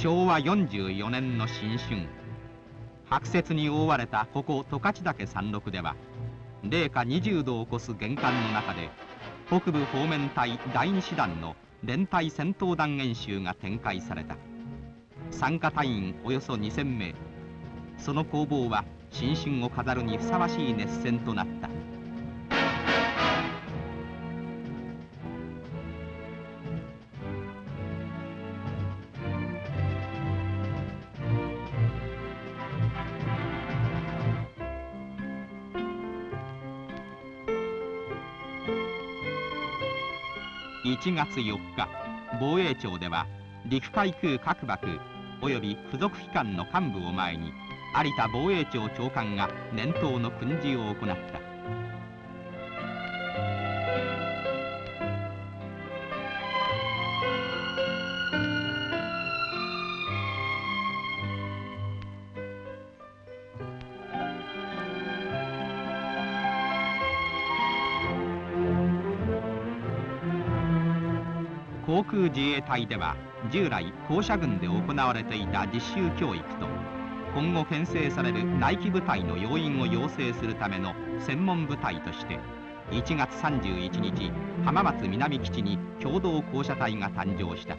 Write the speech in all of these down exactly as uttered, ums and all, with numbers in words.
しょうわよんじゅうよねんの新春、白雪に覆われたここ十勝岳山麓では、零下にじゅうどを超す厳寒の中で、北部方面隊だいに師団の連隊戦闘団演習が展開された。参加隊員およそにせんめい。その攻防は新春を飾るにふさわしい熱戦となった。いちがつよっか、防衛庁では陸海空各幕および付属機関の幹部を前に有田防衛庁長官が年頭の訓示を行った。航空自衛隊では従来降車軍で行われていた実習教育と今後編成される内規部隊の要員を養成するための専門部隊としていちがつさんじゅういちにち浜松南基地に共同降車隊が誕生した。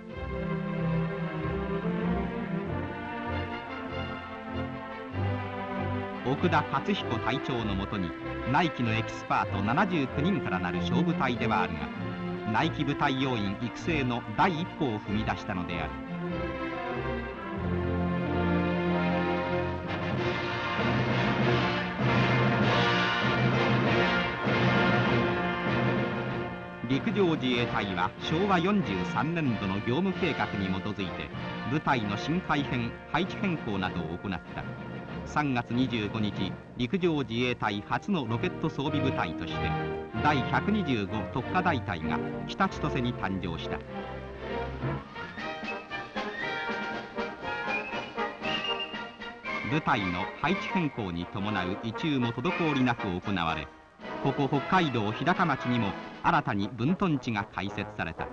奥田勝彦隊長のもとに内規のエキスパートななじゅうきゅうにんからなる小部隊ではあるが、内規部隊要員育成の第一歩を踏み出したのである。陸上自衛隊はしょうわよんじゅうさんねんどの業務計画に基づいて部隊の新改編配置変更などを行った。さんがつにじゅうごにち、陸上自衛隊初のロケット装備部隊としてだいひゃくにじゅうご特化大隊が北千歳に誕生した。部隊の配置変更に伴う移駐も滞りなく行われ、ここ北海道日高町にも新たに分屯地が開設された。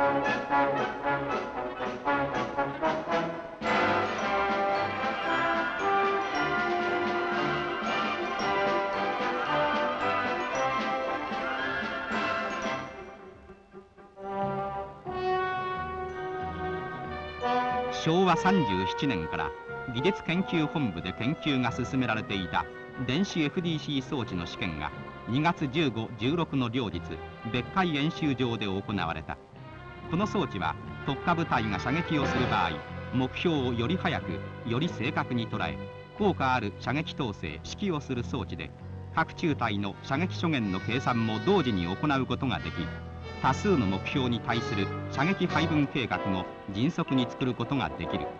しょうわさんじゅうななねんから技術研究本部で研究が進められていた電子 エフディーシー 装置の試験がにがつじゅうご、じゅうろくの両日別海演習場で行われた。この装置は特化部隊が射撃をする場合、目標をより早くより正確に捉え効果ある射撃統制指揮をする装置で、各中隊の射撃諸元の計算も同時に行うことができ、多数の目標に対する射撃配分計画も迅速に作ることができる。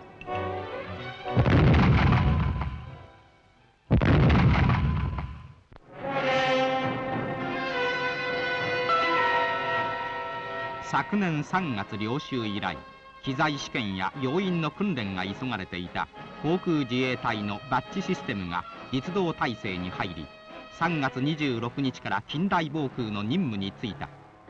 昨年さんがつ領収以来、機材試験や要員の訓練が急がれていた航空自衛隊のバッチシステムが実動態勢に入り、さんがつにじゅうろくにちから近代防空の任務に就いた。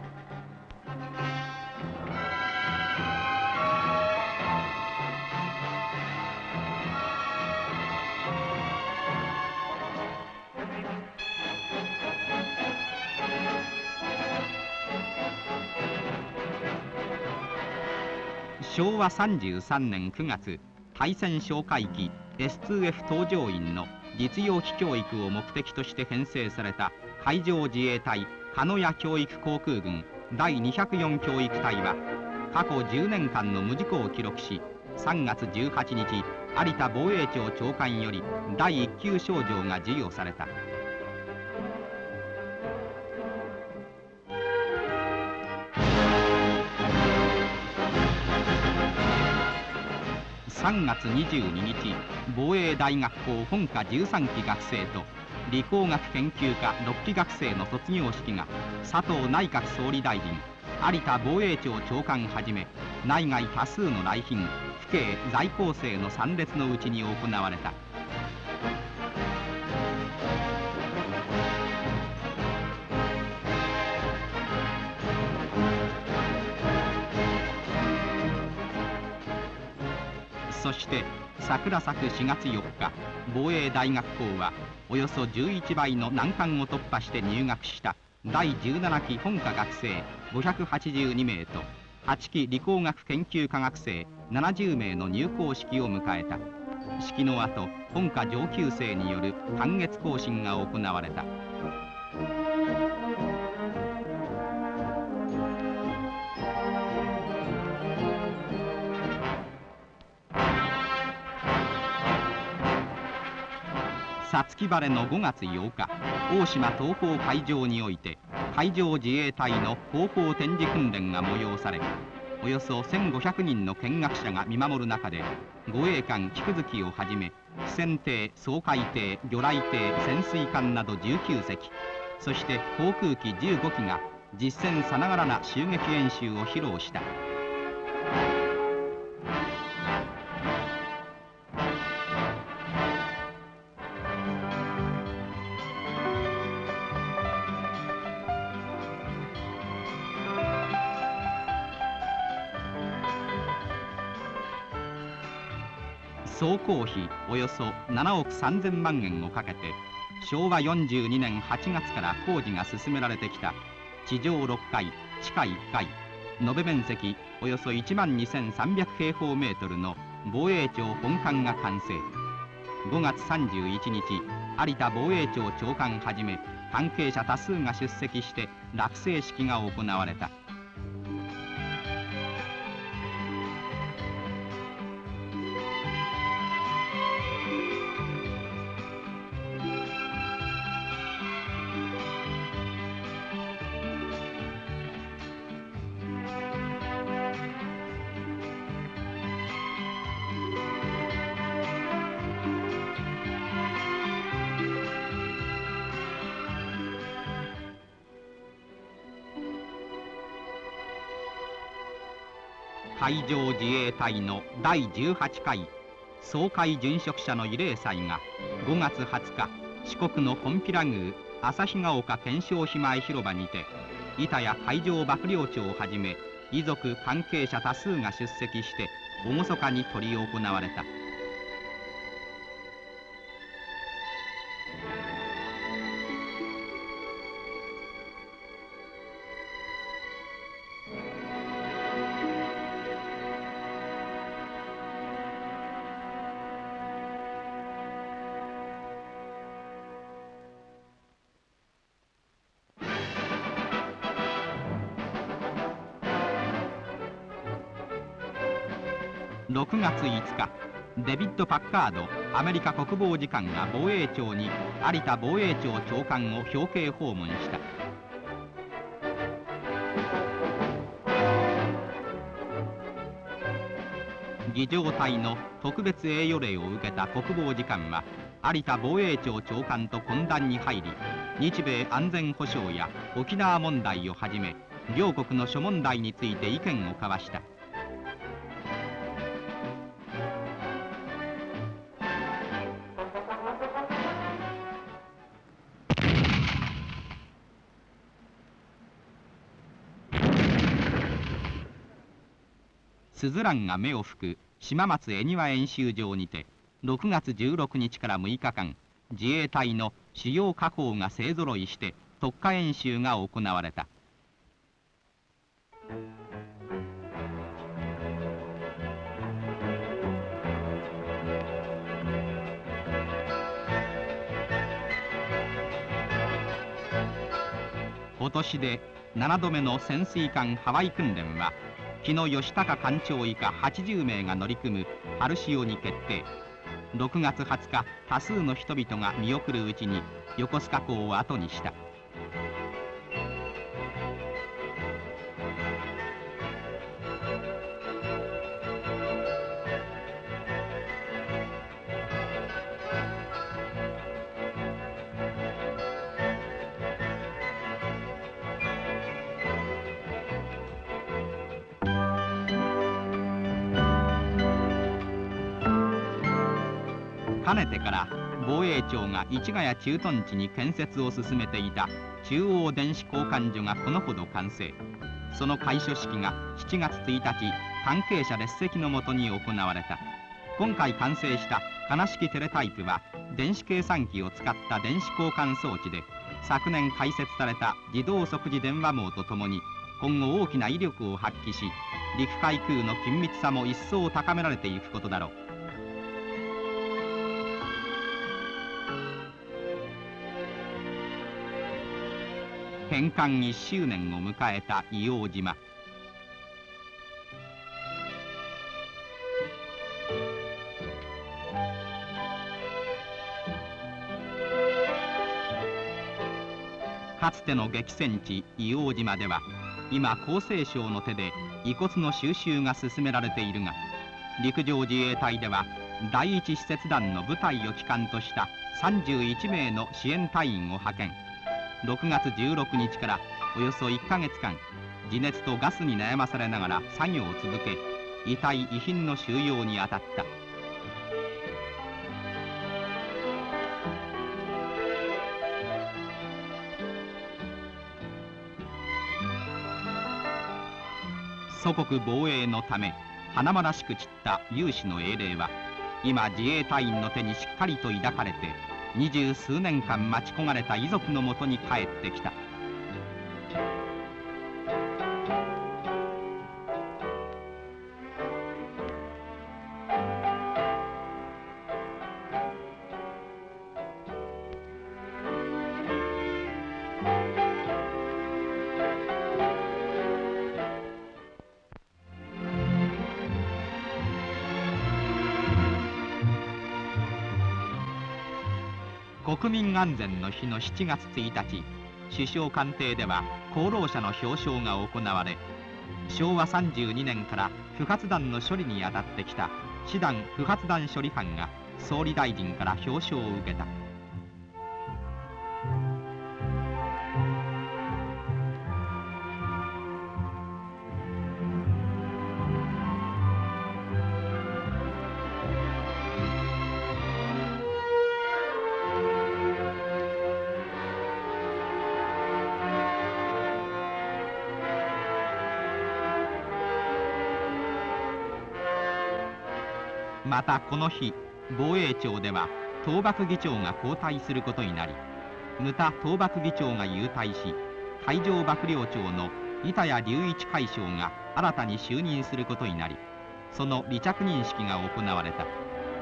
しょうわさんじゅうさんねんくがつ、対潜哨戒機 エスツーエフ 搭乗員の実用機教育を目的として編成された海上自衛隊鹿屋教育航空軍だいにひゃくよん教育隊は過去じゅうねんかんの無事故を記録し、さんがつじゅうはちにち有田防衛庁長官よりだいいっきゅう賞状が授与された。さんがつにじゅうににち、防衛大学校本科じゅうさんき学生と理工学研究科ろっき学生の卒業式が佐藤内閣総理大臣、有田防衛庁長官はじめ内外多数の来賓、父兄在校生の参列のうちに行われた。 そして桜咲くしがつよっか、防衛大学校はおよそじゅういちばいの難関を突破して入学しただいじゅうななき本科学生ごひゃくはちじゅうにめいとはちき理工学研究科学生ななじゅうめいの入校式を迎えた。式の後、本科上級生による半月行進が行われた。五月晴れのごがつようか、大島東方海上において海上自衛隊の後方展示訓練が催され、およそせんごひゃくにんの見学者が見守る中で、護衛艦菊月をはじめ汽船艇、掃海艇、魚雷艇、潜水艦などじゅうきゅうせき、そして航空機じゅうごきが実戦さながらな襲撃演習を披露した。総工費およそななおくさんぜんまんえんをかけてしょうわよんじゅうにねんはちがつから工事が進められてきた地上ろっかい、地下いっかい、延べ面積およそいちまんにせんさんびゃくへいほうメートルの防衛庁本館が完成。ごがつさんじゅういちにち、有田防衛庁長官はじめ関係者多数が出席して落成式が行われた。海上自衛隊のだいじゅうはちかい掃海殉職者の慰霊祭がごがつはつか、四国の金毘羅宮旭ヶ丘顕彰碑前広場にて、板谷海上幕僚長をはじめ遺族関係者多数が出席して厳かに執り行われた。ろくがついつか、デビッド・パッカードアメリカ国防次官が防衛庁に有田防衛庁長官を表敬訪問した。儀仗隊の特別栄誉礼を受けた国防次官は有田防衛庁長官と懇談に入り、日米安全保障や沖縄問題をはじめ両国の諸問題について意見を交わした。すずらんが目を吹く島松恵庭演習場にてろくがつじゅうろくにちからむいかかん、自衛隊の主要火砲が勢ぞろいして特化演習が行われた。今年でななどめの潜水艦ハワイ訓練は日野義孝艦長以下はちじゅうめいが乗り組む春潮に決定。ろくがつはつか、多数の人々が見送るうちに横須賀港を後にした。かねてから防衛庁が市ヶ谷駐屯地に建設を進めていた中央電子交換所がこのほど完成。その開所式がしちがつついたち、関係者列席のもとに行われた。 今回完成した金式テレタイプは電子計算機を使った電子交換装置で、昨年開設された自動即時電話網とともに今後大きな威力を発揮し、陸海空の緊密さも一層高められていくことだろう。返還いっしゅうねんを迎えた硫黄島。かつての激戦地硫黄島では、今厚生省の手で遺骨の収集が進められているが、陸上自衛隊では第一使節団の部隊を旗艦としたさんじゅういちめいの支援隊員を派遣。ろくがつじゅうろくにちからおよそいっかげつかん、地熱とガスに悩まされながら作業を続け、遺体遺品の収容に当たった。祖国防衛のため華々しく散った勇士の英霊は、今自衛隊員の手にしっかりと抱かれて、二十数年間待ち焦がれた遺族のもとに帰ってきた。国民安全の日のしちがつついたち、首相官邸では功労者の表彰が行われ、しょうわさんじゅうにねんから不発弾の処理に当たってきた師団不発弾処理班が総理大臣から表彰を受けた。またこの日、防衛庁では討幕議長が交代することになり、牟田討幕議長が勇退し、海上幕僚長の板谷隆一海将が新たに就任することになり、その離着任式が行われた。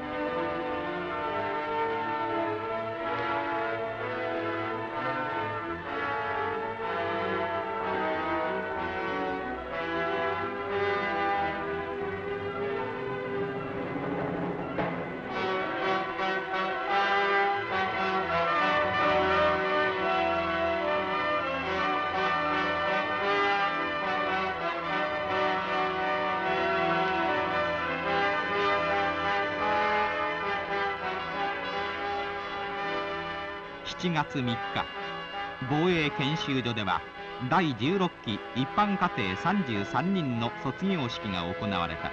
しちがつみっか、防衛研修所ではだいじゅうろっき一般課程さんじゅうさんにんの卒業式が行われた。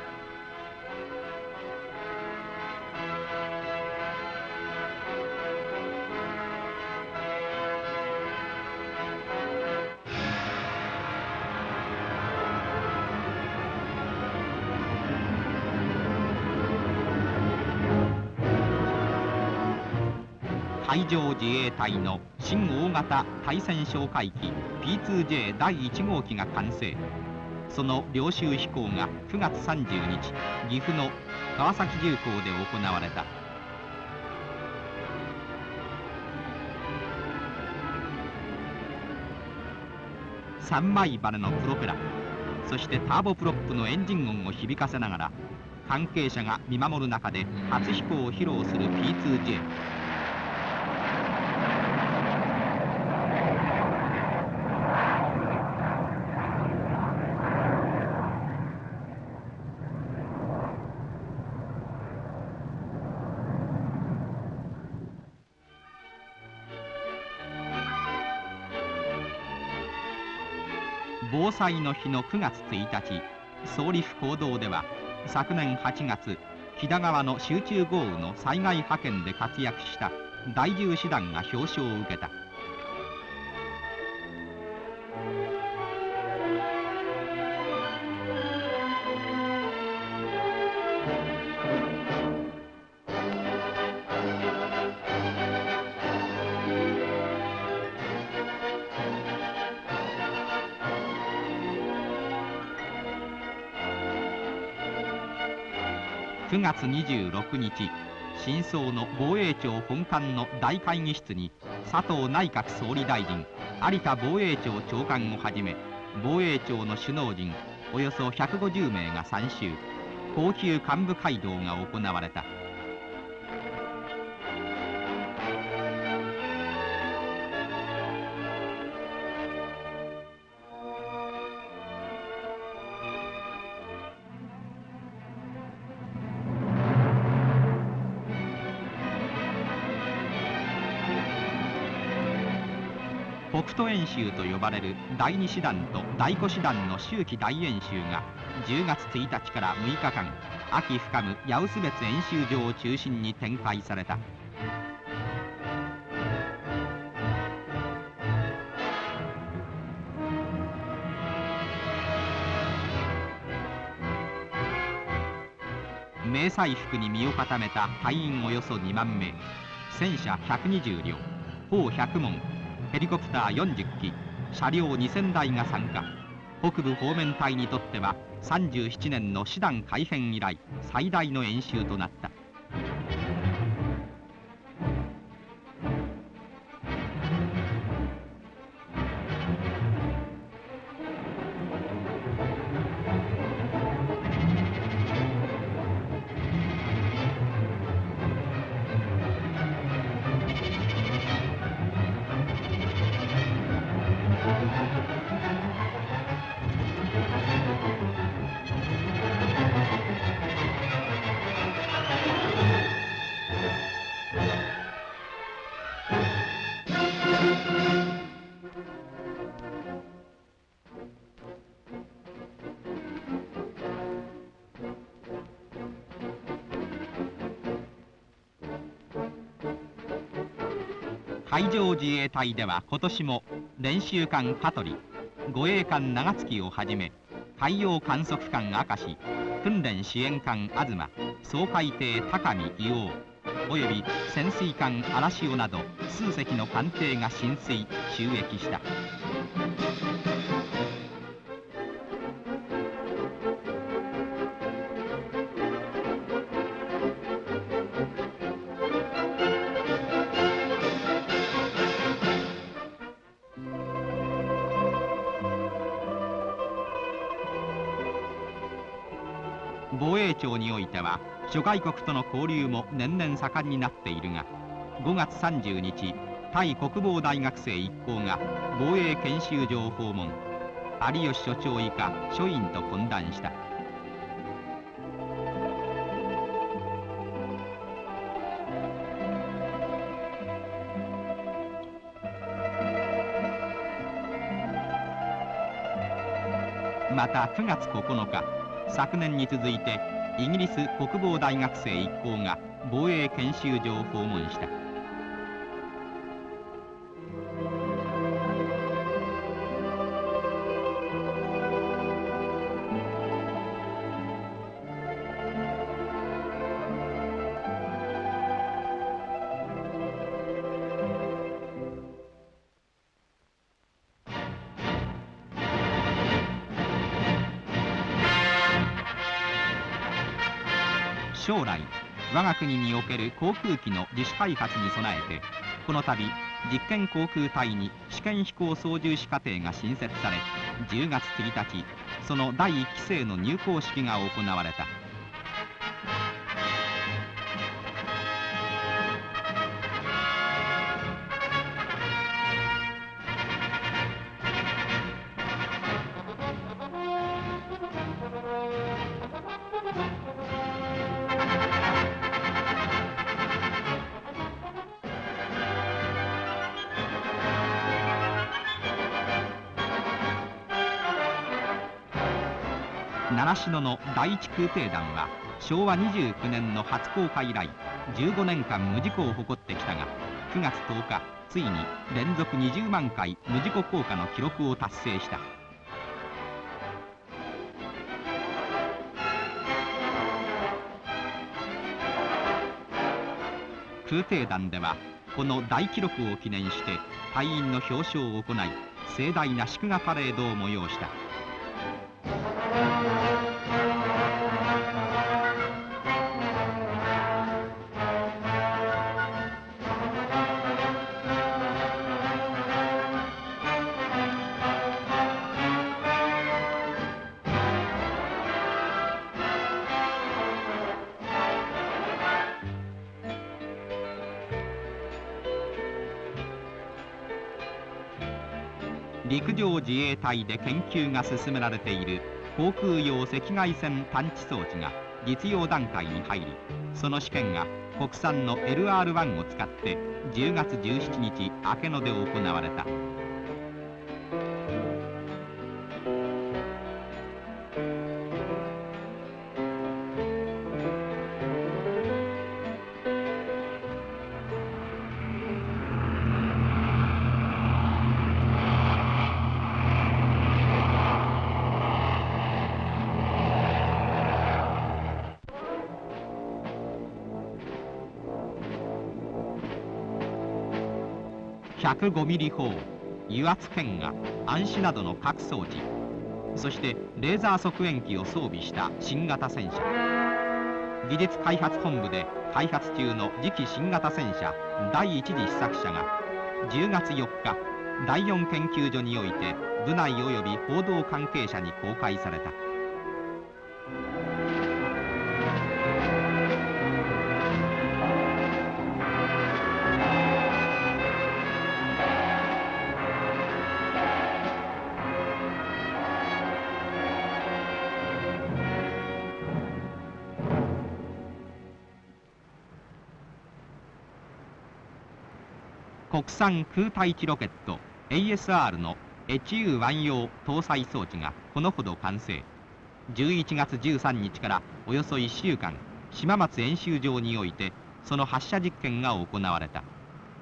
海上自衛隊の新大型対戦哨戒機 ピーツージェー だいいちごうきが完成。その領収飛行がくがつさんじゅうにち、岐阜の川崎重工で行われた。さんまい羽のプロペラ、そしてターボプロップのエンジン音を響かせながら、関係者が見守る中で初飛行を披露する ピーツージェー。防災の日のくがつついたち、総理府講堂では昨年はちがつ、飛騨川の集中豪雨の災害派遣で活躍した第十師団が表彰を受けた。 くがつにじゅうろくにち、新装の防衛庁本館の大会議室に佐藤内閣総理大臣、有田防衛庁長官をはじめ防衛庁の首脳陣およそひゃくごじゅうめいが参集、高級幹部会同が行われた。北斗演習と呼ばれるだいに師団とだいご師団の秋季大演習がじゅうがつついたちからむいかかん、秋深む八臼別演習場を中心に展開された。迷彩服に身を固めた隊員およそにまんめい、戦車ひゃくにじゅうりょう、砲ひゃくもん、ヘリコプターよんじゅっき、車両にせんだいが参加。北部方面隊にとってはさんじゅうななねんの師団改編以来最大の演習となった。海上自衛隊では今年も練習艦香取、護衛艦長月をはじめ海洋観測艦明石、訓練支援艦東、掃海艇高見硫黄および潜水艦嵐潮など数隻の艦艇が進水就役した。防衛庁においては諸外国との交流も年々盛んになっているが、ごがつさんじゅうにち、タイ国防大学生一行が防衛研修所を訪問、有吉所長以下諸員と懇談した。またくがつここのか、昨年に続いてイギリス国防大学生一行が防衛研修所を訪問した。将来我が国における航空機の自主開発に備えて、この度実験航空隊に試験飛行操縦士課程が新設され、じゅうがつついたちそのだいいっきせいの入校式が行われた。習志野のだいいち空挺団はしょうわにじゅうきゅうねんの初降下以来じゅうごねんかん無事故を誇ってきたが、くがつとおかついに連続にじゅうまんかい無事故降下の記録を達成した。空挺団ではこの大記録を記念して隊員の表彰を行い、盛大な祝賀パレードを催した。 陸上自衛隊で研究が進められている航空用赤外線探知装置が実用段階に入り、その試験が国産の エルアールワン を使ってじゅうがつじゅうしちにち明け野で行われた。ひゃくごミリ砲、油圧剣が暗視などの核装置、そしてレーザー測遠機を装備した新型戦車。技術開発本部で開発中の次期新型戦車第一次試作車がじゅうがつよっか、だいよん研究所において部内及び報道関係者に公開された。国産空対地ロケット エーエスアール の エイチユーワン 用搭載装置がこのほど完成。じゅういちがつじゅうさんにちからおよそいっしゅうかん、島松演習場においてその発射実験が行われた。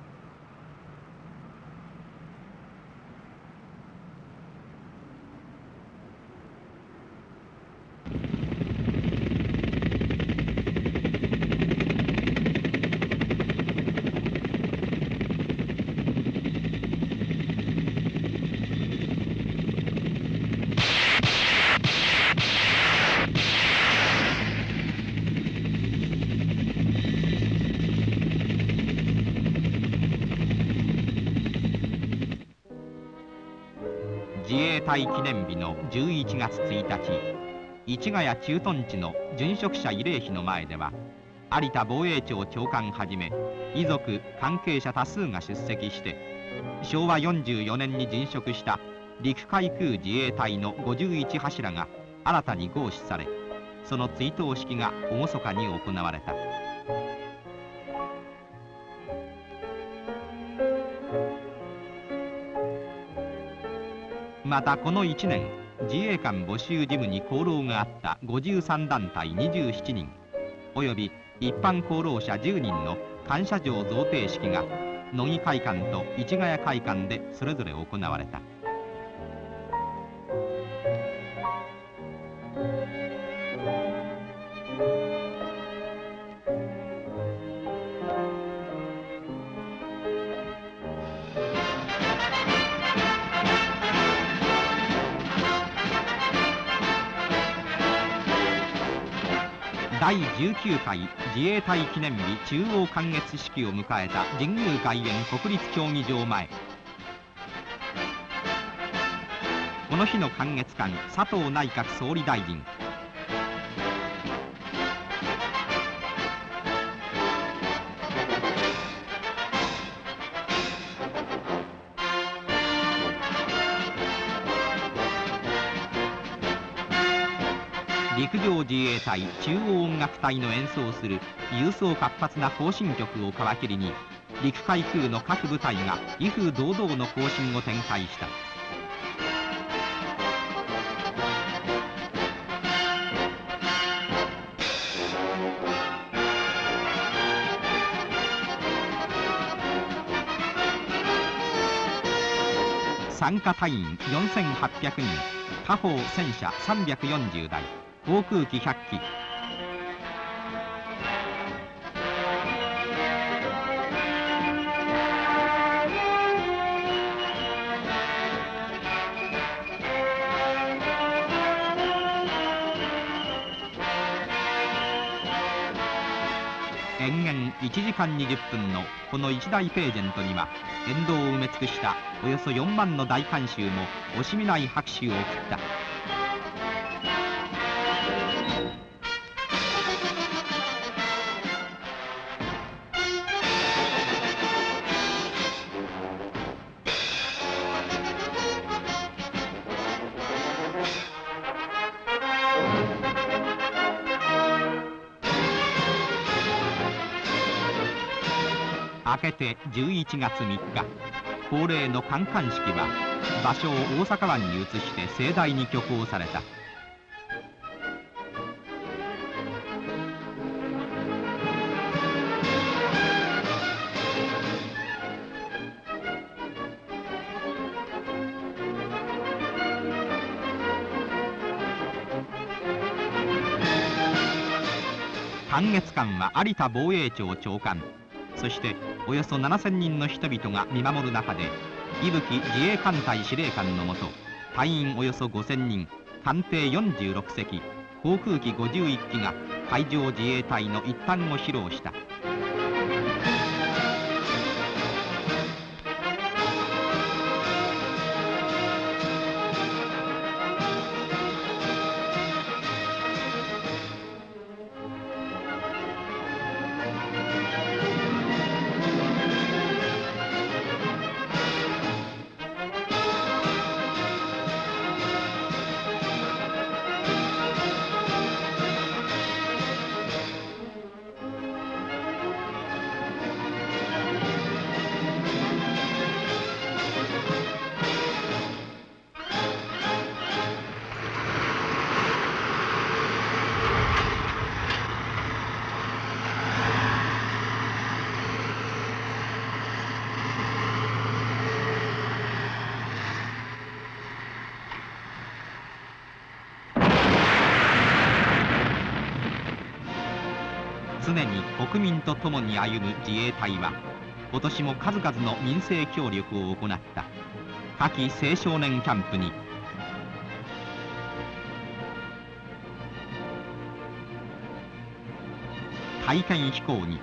自衛隊記念日のじゅういちがつついたち、市ヶ谷駐屯地の殉職者慰霊碑の前では、有田防衛庁長官はじめ遺族関係者多数が出席して、しょうわよんじゅうよねんに殉職した陸海空自衛隊のごじゅういちはしらが新たに合祀され、その追悼式が厳かに行われた。またこのいちねん、自衛官募集事務に功労があったごじゅうさんだんたいにじゅうななにん、および一般功労者じゅうにんの感謝状贈呈式が乃木会館と市ヶ谷会館でそれぞれ行われた。だいじゅうきゅうかい自衛隊記念日中央観月式を迎えた神宮外苑国立競技場前。この日の観月館、佐藤内閣総理大臣、陸上自衛隊中央音楽隊の演奏する勇壮活発な行進曲を皮切りに、陸海空の各部隊が威風堂々の行進を展開した。参加隊員よんせんはっぴゃくにん、火砲戦車さんびゃくよんじゅうだい、航空機ひゃっき。延々いちじかんにじゅっぷんのこの一大ページェントには、沿道を埋め尽くしたおよそよんまんの大観衆も惜しみない拍手を送った。 明けてじゅういちがつみっか、恒例の観艦式は場所を大阪湾に移して盛大に挙行された。観月館は有田防衛庁長官、そしておよそななせんにんの人々が見守る中で、伊吹自衛艦隊司令官のもと、隊員およそごせんにん、艦艇よんじゅうろくせき、航空機ごじゅういっきが海上自衛隊の一端を披露した。常に国民と共に歩む自衛隊は、今年も数々の民生協力を行った。夏季青少年キャンプに体験飛行に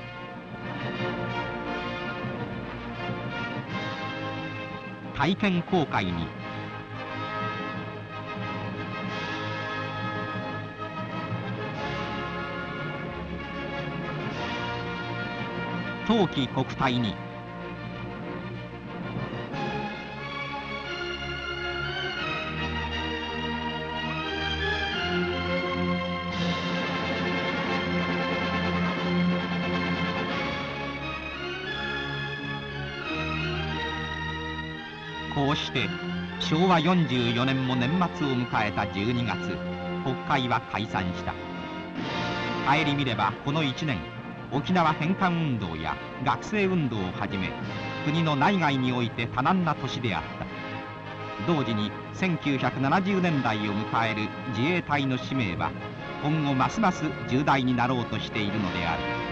体験航海に冬季国体にこうしてしょうわよんじゅうよねんも年末を迎えたじゅうにがつ、国会は解散した。顧みればこのいちねん、沖縄返還運動や学生運動をはじめ、国の内外において多難な年であった。同時にせんきゅうひゃくななじゅうねんだいを迎える自衛隊の使命は、今後ますます重大になろうとしているのである。